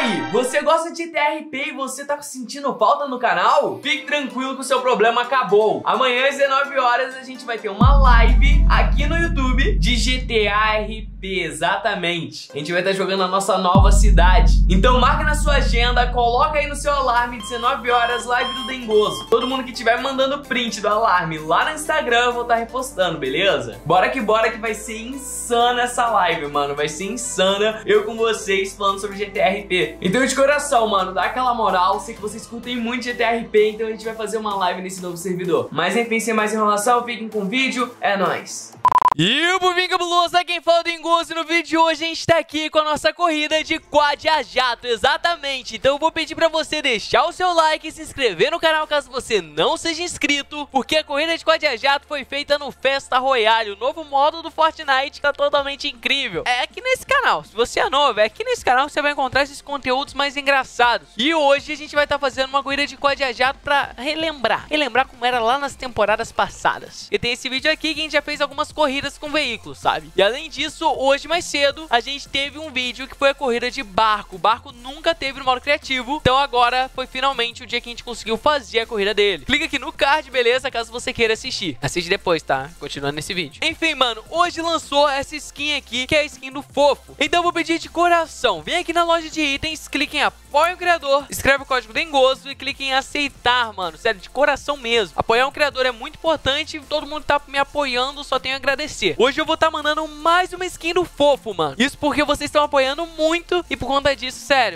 aí, você gosta de TRP e você tá sentindo falta no canal? Fique tranquilo que o seu problema acabou. Amanhã às 19 horas a gente vai ter uma live aqui no YouTube de GTA RP, exatamente. A gente vai estar jogando a nossa nova cidade. Então marca na sua agenda, coloca aí no seu alarme, 19 horas, live do Dengoso. Todo mundo que estiver mandando print do alarme lá no Instagram, eu vou estar repostando, beleza? Bora que vai ser insana essa live, mano. Vai ser insana eu com vocês falando sobre GTA RP. Então de coração, mano, dá aquela moral. Sei que vocês curtem muito GTA RP, então a gente vai fazer uma live nesse novo servidor. Mas enfim, sem mais enrolação, fiquem com o vídeo. É nóis! E o povinho cabuloso, quem fala do Dengoso. No vídeo de hoje a gente tá aqui com a nossa corrida de quad a jato, exatamente. Então eu vou pedir pra você deixar o seu like e se inscrever no canal caso você não seja inscrito, porque a corrida de quad a jato foi feita no Festa Royale, o novo modo do Fortnite que tá totalmente incrível. É aqui nesse canal, se você é novo, é aqui nesse canal que você vai encontrar esses conteúdos mais engraçados. E hoje a gente vai estar fazendo uma corrida de quad a jato pra relembrar como era lá nas temporadas passadas. E tem esse vídeo aqui que a gente já fez algumas corridas com veículos, sabe? E além disso, hoje mais cedo a gente teve um vídeo que foi a corrida de barco. O barco nunca teve no modo criativo, então agora foi finalmente o dia que a gente conseguiu fazer a corrida dele. Clica aqui no card, beleza? Caso você queira assistir. Assiste depois, tá? Continuando nesse vídeo. Enfim, mano, hoje lançou essa skin aqui, que é a skin do Fofo. Então eu vou pedir de coração, vem aqui na loja de itens, clique em apoio o criador, escreve o código Dengoso e clique em aceitar, mano. Sério, de coração mesmo. Apoiar um criador é muito importante, todo mundo tá me apoiando, só tenho a agradecer. Hoje eu vou estar mandando mais uma skin do Fofo, mano. Isso porque vocês estão apoiando muito e por conta disso, sério,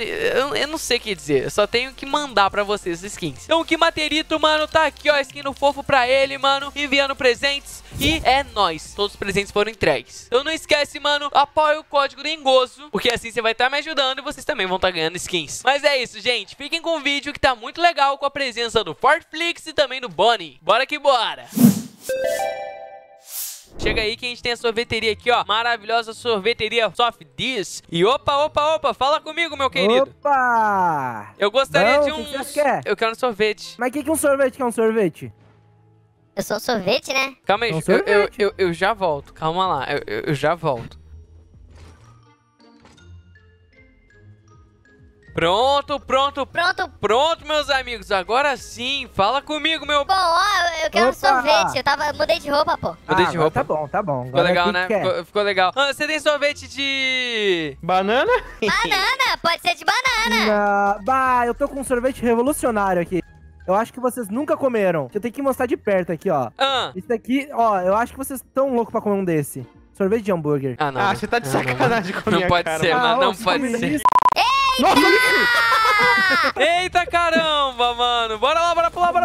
eu não sei o que dizer. Eu só tenho que mandar pra vocês as skins. Então o Kimaterito, mano, tá aqui, ó, a skin do Fofo pra ele, mano, enviando presentes. E é nóis, todos os presentes foram entregues. Então não esquece, mano, apoia o código Dengoso, porque assim você vai estar me ajudando e vocês também vão estar ganhando skins. Mas é isso, gente, fiquem com o vídeo que tá muito legal, com a presença do Fortflix e também do Bonnie. Bora que bora! Chega aí que a gente tem a sorveteria aqui, ó. Maravilhosa sorveteria Soft Dish. E opa, fala comigo, meu querido. Opa! Eu gostaria de um... um... que você quer? Eu quero um sorvete. Mas o que é um sorvete? Que é um sorvete? Eu sou sorvete, né? Calma aí, eu já volto. Calma lá, eu já volto. Pronto, meus amigos. Agora sim, fala comigo, meu... Bom, ó, eu quero um sorvete. Mudei de roupa, pô. Mudei de roupa. Tá bom. Ficou legal, né? Ficou legal. Ah, você tem sorvete de... banana? Banana, pode ser de banana. Eu tô com um sorvete revolucionário aqui. Eu acho que vocês nunca comeram. Eu tenho que mostrar de perto aqui, ó. Isso daqui, ó, eu acho que vocês estão loucos pra comer um desse. Sorvete de hambúrguer. Ah, não. Ah, você tá de sacanagem com a minha cara. Não pode ser, mano. Não pode ser. Eita caramba, mano. Bora lá, bora pular.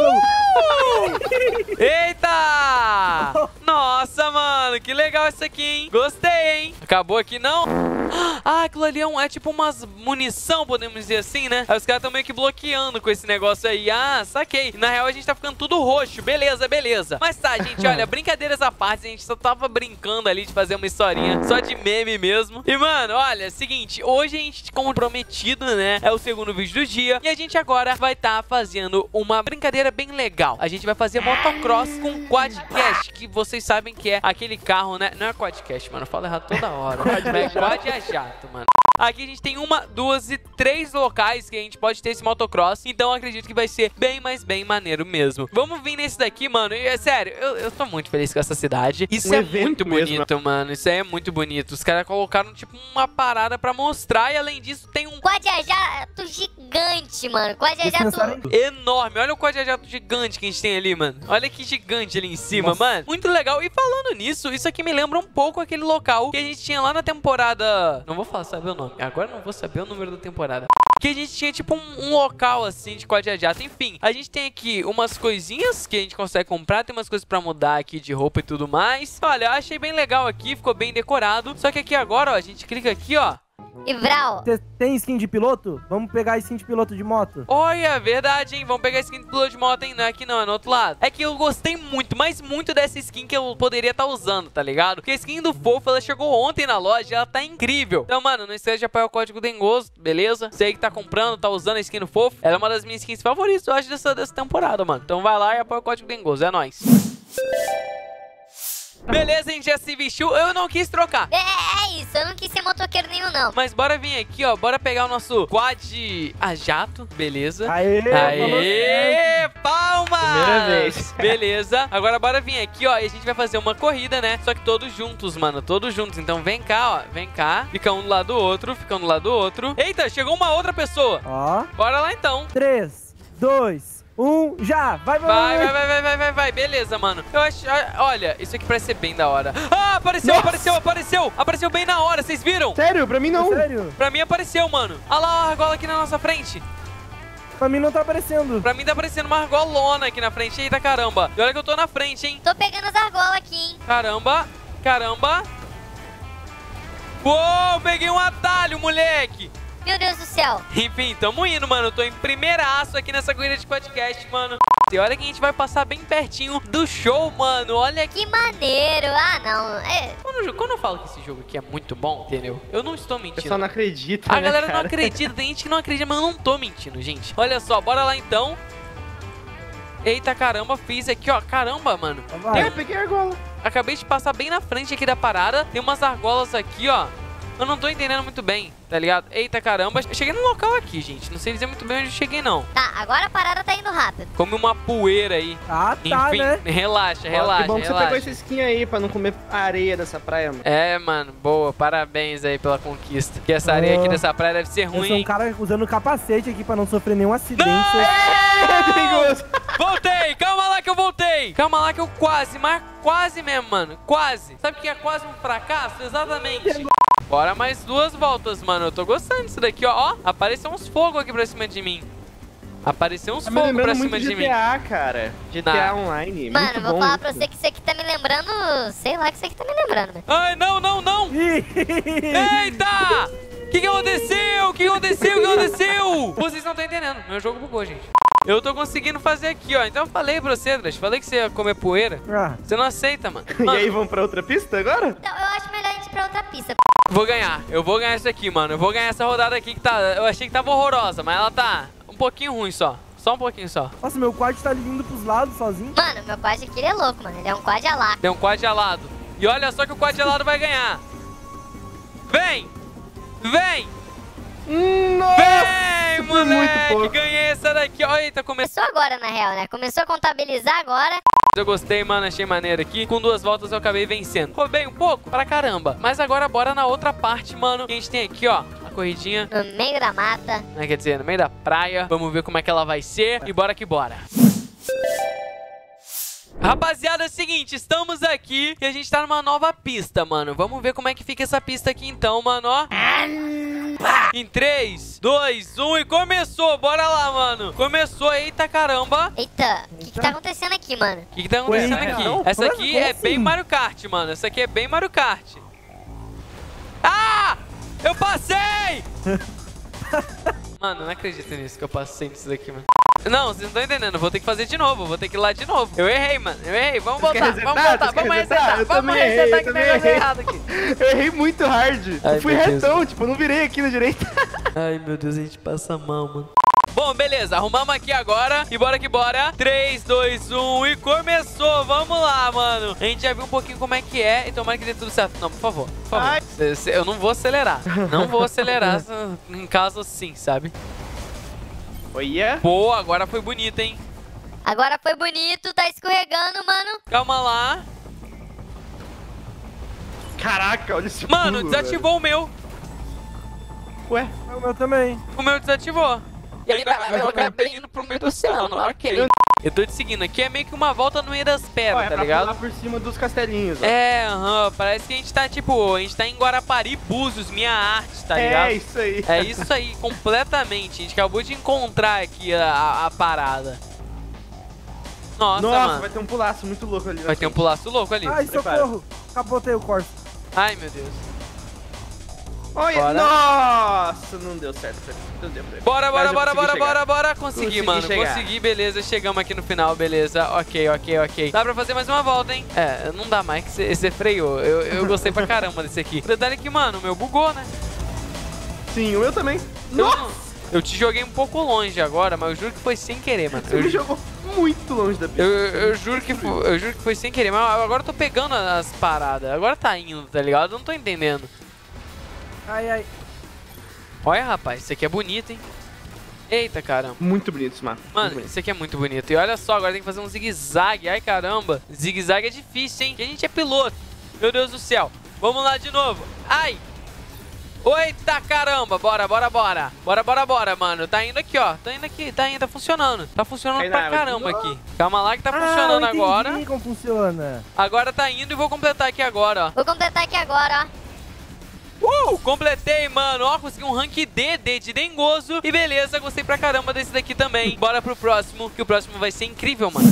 Eita! Nossa, mano, que legal isso aqui, hein? Gostei, hein? Acabou aqui, não? Ah, aquilo ali é tipo umas munição, podemos dizer assim, né? Aí os caras estão meio que bloqueando com esse negócio aí. Ah, saquei. Na real, a gente tá ficando tudo roxo. Beleza. Mas tá, gente, olha, brincadeiras à parte, a gente só tava brincando ali de fazer uma historinha só de meme mesmo. E, mano, olha, seguinte, hoje a gente, como prometido, né, é o segundo vídeo do dia. E a gente agora vai estar fazendo uma brincadeira bem legal. A gente vai fazer motocross com Quadcast, que vocês sabem que é aquele carro, né? Não é Quadcast, mano, eu falo errado toda hora. É Quad a jato, mano. Aqui a gente tem 1, 2 e 3 locais que a gente pode ter esse motocross. Então eu acredito que vai ser bem maneiro mesmo. Vamos vir nesse daqui, mano. E é sério, eu tô muito feliz com essa cidade. Isso é muito bonito, mano. Isso aí é muito bonito. Os caras colocaram, tipo, uma parada pra mostrar. E além disso, tem um quad a jato gigante, mano. Quad a jato enorme. Olha o quad a jato gigante que a gente tem ali, mano. Olha que gigante ali em cima, mano. Muito legal. E falando nisso, isso aqui me lembra um pouco aquele local que a gente tinha lá na temporada... Não vou falar, saber o nome. Agora não vou saber o número da temporada. Que a gente tinha tipo um local assim de quad a jato. Enfim, a gente tem aqui umas coisinhas que a gente consegue comprar. Tem umas coisas pra mudar aqui de roupa e tudo mais. Olha, eu achei bem legal aqui. Ficou bem decorado. Só que aqui agora, ó, a gente clica aqui, ó. E Vral, você tem skin de piloto? Vamos pegar a skin de piloto de moto. Olha, verdade, hein? Vamos pegar a skin de piloto de moto, hein? Não é aqui não, é no outro lado. É que eu gostei muito, mas muito dessa skin que eu poderia estar usando, tá ligado? Porque a skin do Fofo, ela chegou ontem na loja e ela tá incrível. Então, mano, não esquece de apoiar o código Dengoso, beleza? Você aí que tá comprando, tá usando a skin do Fofo. Ela é uma das minhas skins favoritas, eu acho, dessa temporada, mano. Então vai lá e apoia o código Dengoso, é nóis. Beleza, a gente já se vestiu. Eu não quis trocar. É isso, eu não quis ser motoqueiro nenhum, não. Mas bora vir aqui, ó. Bora pegar o nosso quad a jato. Beleza. Aê! Aê! Palmas! Primeira vez. Beleza. Agora bora vir aqui, ó. E a gente vai fazer uma corrida, né? Só que todos juntos, mano. Todos juntos. Então vem cá, ó. Vem cá. Fica um do lado do outro. Fica um do lado do outro. Eita, chegou uma outra pessoa. Ó. Bora lá, então. 3, 2, 1, já! Vai! Vai. Beleza, mano. Eu acho... Olha, isso aqui parece ser bem da hora. Ah, apareceu. Apareceu bem na hora. Vocês viram? Sério? Pra mim não. Sério? Pra mim apareceu, mano. Olha lá a argola aqui na nossa frente. Pra mim não tá aparecendo. Pra mim tá aparecendo uma argolona aqui na frente. Eita, caramba. E olha que eu tô na frente, hein. Tô pegando as argolas aqui, hein. Caramba. Uou, peguei um atalho, moleque. Meu Deus do céu. Enfim, tamo indo, mano. Eu tô em primeiraço aqui nessa corrida de podcast, mano. E olha que a gente vai passar bem pertinho do show, mano. Olha aqui. Que maneiro. Ah, não. Quando eu falo que esse jogo aqui é muito bom, entendeu? Eu não estou O mentindo. pessoal não acredita, A né, galera cara? não acredita. Tem gente que não acredita, mas eu não tô mentindo, gente. Olha só, bora lá então. Eita, caramba, fiz aqui, ó. Caramba, mano. Vai. Peguei a argola. Acabei de passar bem na frente aqui da parada. Tem umas argolas aqui, ó. Eu não tô entendendo muito bem, tá ligado? Eita, caramba. Eu cheguei no local aqui, gente. Não sei dizer muito bem onde eu cheguei, não. Tá, agora a parada tá indo rápido. Come uma poeira aí. Ah, tá, Enfim, né? relaxa. Que bom que você pegou essa skin aí pra não comer a areia dessa praia, mano. É, mano, boa. Parabéns aí pela conquista. Que essa areia aqui dessa praia deve ser Eu ruim, sou um hein? cara usando capacete aqui pra não sofrer nenhum acidente. É perigoso. Voltei! Calma lá que eu voltei! Calma lá que eu quase, mas quase mesmo, mano. Quase. Sabe o que é quase um fracasso? Exatamente. Bora mais 2 voltas, mano. Eu tô gostando disso daqui, ó. Ó, apareceu uns fogos aqui pra cima de mim. Apareceu uns Tá me fogos lembrando pra muito cima de mim. GTA, cara. GTA Não. Online. Mano, muito vou bom falar pra isso. você que isso aqui tá me lembrando... Sei lá que isso aqui tá me lembrando, velho. Ai, não! Eita! O que aconteceu? Vocês não estão entendendo. Meu jogo bugou, gente. Eu tô conseguindo fazer aqui, ó. Então eu falei pra você, Drash. Falei que você ia comer poeira. Ah, Você não aceita, mano. E Mano, aí, vamos pra outra pista agora? Então, eu acho melhor a gente ir pra outra pista. vou ganhar. Eu vou ganhar isso aqui, mano. Eu vou ganhar essa rodada aqui que tá... Eu achei que tava horrorosa, mas ela tá um pouquinho ruim só. Só um pouquinho só. nossa, meu quad tá indo pros lados sozinho. Mano, meu quad aqui ele é louco, mano. Ele é um quad alá. Tem um quad alado. E olha só que o quad alado vai ganhar. Vem! Nossa! Vem, foi muito moleque! pouco. Ganhei essa daqui. Ó, eita, começou. Começou agora, na real, né? Começou a contabilizar agora. Eu gostei, mano, achei maneiro aqui. Com 2 voltas eu acabei vencendo. Roubei um pouco? Pra caramba. Mas agora bora na outra parte, mano. Que a gente tem aqui, ó, a corridinha, No meio da mata. né, quer dizer, no meio da praia. Vamos ver como é que ela vai ser. E bora que bora. Rapaziada, é o seguinte, estamos aqui e a gente tá numa nova pista, mano. Vamos ver como é que fica essa pista aqui então, mano, ó. Em 3, 2, 1 e começou, bora lá, mano. Começou, eita caramba. Eita, o que tá acontecendo aqui, mano? O que tá acontecendo Ué, aqui? não, Essa como aqui é assim? bem Mario Kart, mano. Essa aqui é bem Mario Kart. Ah! Eu passei! Mano, não acredito nisso que eu passei nisso daqui, mano. Não, vocês não estão entendendo. Eu vou ter que fazer de novo. Vou ter que ir lá de novo. Eu errei, mano. Eu errei. Vamos voltar. Vamos voltar. Vamos resetar. Vamos resetar que negócio errado aqui. Eu errei muito hard. Ai, Eu fui meu Deus. retão, tipo, eu não virei aqui na direita. Ai, meu Deus, a gente passa mal, mano. Bom, beleza, arrumamos aqui agora e bora que bora. 3, 2, 1 e começou. Vamos lá, mano. A gente já viu um pouquinho como é que é e tomara que dê tudo certo. Não, por favor, por favor. Ai. Eu não vou acelerar. Não vou acelerar em caso assim, sabe? Olha. Pô, agora foi bonito, hein? Agora foi bonito, tá escorregando, mano. Calma lá. Caraca, olha esse Mano, pulo, desativou o meu. velho. Ué, O meu também. O meu desativou. E aí, eu acabei indo pro meio do oceano, ok. Eu tô te seguindo. Aqui é meio que uma volta no meio das ó, pedras, é tá pra ligado? pular por cima dos castelinhos, ó. É, aham. Parece que a gente tá, tipo, a gente tá em Guarapari, Búzios, minha arte, tá ligado? É isso aí. É isso aí, completamente. A gente acabou de encontrar aqui a parada. Nossa, mano. vai ter um pulaço muito louco ali. Vai ter um pulaço louco ali. Ai, Prepara. socorro. Capotei o Corsa. Ai, meu Deus. Olha, Bora. nossa, não deu certo. Não deu pra Bora, Mas bora, eu bora, consegui bora, chegar. bora, bora. Consegui, Consegui mano. chegar. Consegui, beleza. Chegamos aqui no final, beleza. Ok, ok, ok. Dá pra fazer mais uma volta, hein? É, não dá mais que você freou. Eu gostei pra caramba desse aqui. O detalhe é que, mano, o meu bugou, né? Sim, o meu também. Eu te joguei um pouco longe agora, mas eu juro que foi sem querer, mano. Você me jogou muito longe da pista. Eu juro que foi sem querer, mas agora eu tô pegando as paradas. Agora tá indo, tá ligado? Eu não tô entendendo. Ai, ai. Olha, rapaz, isso aqui é bonito, hein? Eita, caramba. Muito bonito esse mapa. Mano, isso aqui é muito bonito. E olha só, agora tem que fazer um zigue-zague. Ai, caramba. Zigue-zague é difícil, hein? Porque a gente é piloto. Meu Deus do céu. Vamos lá de novo. Ai. Eita, caramba. Bora, mano. Tá indo aqui, ó. Tá indo aqui. Tá funcionando. Tá funcionando pra caramba aqui. Calma lá que tá funcionando agora. Como funciona. Agora tá indo e vou completar aqui agora, ó. Vou completar aqui agora, ó. Completei, mano. Ó, consegui um rank D de dengoso. E beleza, gostei pra caramba desse daqui também. Bora pro próximo, que o próximo vai ser incrível, mano.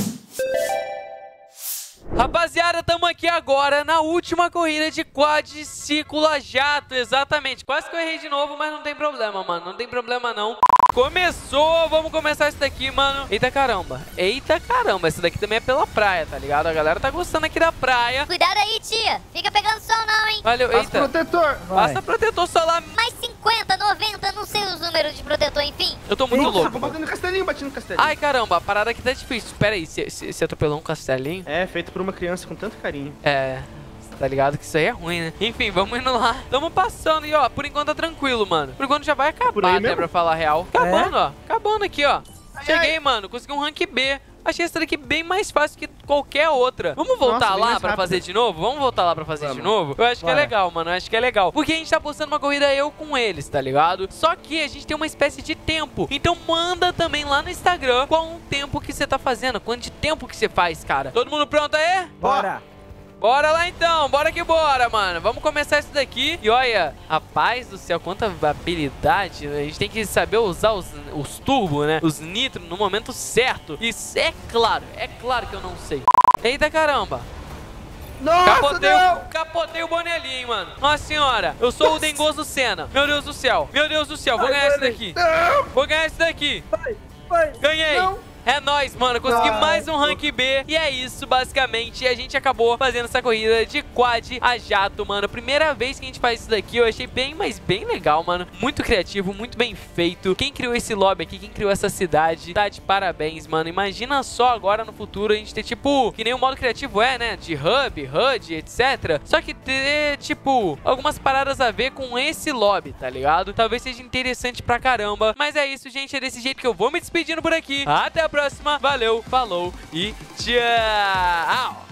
Rapaziada, tamo aqui agora na última corrida de quadriciclo a jato. Exatamente. Quase que eu errei de novo, mas não tem problema, mano. Não tem problema, não. Começou, vamos começar isso daqui, mano. Eita caramba, esse daqui também é pela praia, tá ligado? A galera tá gostando aqui da praia. Cuidado aí, tia. Fica pegando sol não, hein? Valeu, Passa eita. protetor. Passa protetor solar. Mais 50, 90, não sei os números de protetor, enfim. Eu tô muito louco. Vou bater no castelinho, bati no castelinho. Ai, caramba, a parada aqui tá difícil. Pera aí, você atropelou um castelinho? É, feito por uma criança com tanto carinho. É... Tá ligado que isso aí é ruim, né? Enfim, vamos indo lá. Tamo passando e, ó, por enquanto tá tranquilo, mano. Por enquanto já vai acabar, né, pra falar a real. Acabando, ó. Acabando aqui, ó. Cheguei, mano. Consegui um rank B. Achei essa daqui bem mais fácil que qualquer outra. Vamos voltar lá pra fazer de novo? Vamos voltar lá pra fazer de novo? Eu acho que é legal, mano. Eu acho que é legal. Porque a gente tá postando uma corrida eu com eles, tá ligado? Só que a gente tem uma espécie de tempo. Então manda também lá no Instagram qual o tempo que você tá fazendo. Quanto de tempo que você faz, cara. Todo mundo pronto aí? Bora. Bora lá então, bora que bora, mano. Vamos começar isso daqui. E olha, rapaz do céu, quanta habilidade. A gente tem que saber usar os turbo, né? Os nitro no momento certo. Isso é claro que eu não sei. Eita caramba. Nossa, capotei o boné ali, hein, mano. Nossa senhora, eu sou o dengoso Senna. Meu Deus do céu, vou ganhar esse daqui. Vou ganhar esse daqui. Vai. Ganhei. Não. É nóis, mano. Consegui mais um rank B. E é isso, basicamente. A gente acabou fazendo essa corrida de quad a jato, mano. Primeira vez que a gente faz isso daqui. Eu achei bem, mas bem legal, mano. Muito criativo, muito bem feito. Quem criou esse lobby aqui, quem criou essa cidade, tá de parabéns, mano. Imagina só agora no futuro a gente ter, tipo, que nem o modo criativo é, né? De hub, HUD, etc. Só que ter, tipo, algumas paradas a ver com esse lobby, tá ligado? Talvez seja interessante pra caramba. Mas é isso, gente. É desse jeito que eu vou me despedindo por aqui. Até a próxima. Valeu, falou e tchau!